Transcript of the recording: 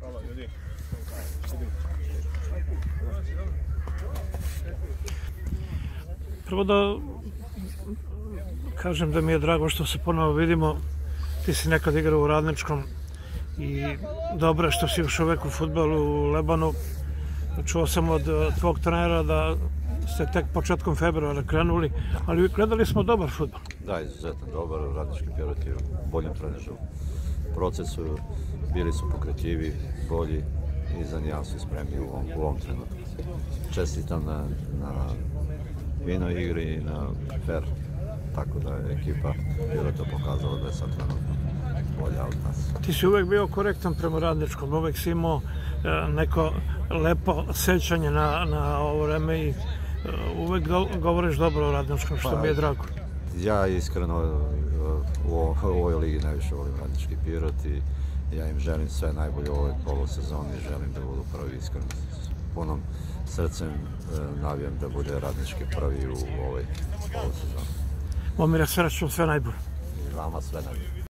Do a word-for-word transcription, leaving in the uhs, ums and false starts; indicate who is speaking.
Speaker 1: Prvo da kažem da mi je drago što se ponovo vidimo. Ti si nekad igrao u Radničkom i dobro je što si još uvek u fudbalu u Lebanu. Čuo sam od tvog trenera da ste tek početkom februara krenuli, ali gledali smo dobar fudbal.
Speaker 2: Da, izuzetno dobar. Radnički Pirot je u boljem trenežnom procesu. Bili su pokretljivi, bolji i za njega su spremni u ovom, u ovom trenutku. Čestitam na, na vinoj igri i na fair, tako da je ekipa Pirota pokazala da je sad trenutno bolja od nas.
Speaker 1: Ti si uvek bio korektan prema Radničkom, uvek si imao neko lepo sećanje na, na ovo vreme i uvek govoriš dobro o Radničkom, što mi je drago.
Speaker 2: Ja iskreno u ovoj ligi najviše volim Radnički Pirot i ja im želim sve najbolje u ovoj polosezoni, želim da budu prvi, iskreno. Punom srcem navijam da bude Radnički prvi u ovoj polosezoni.
Speaker 1: Momire, srećno, sve najbolje.
Speaker 2: I vama sve najbolje.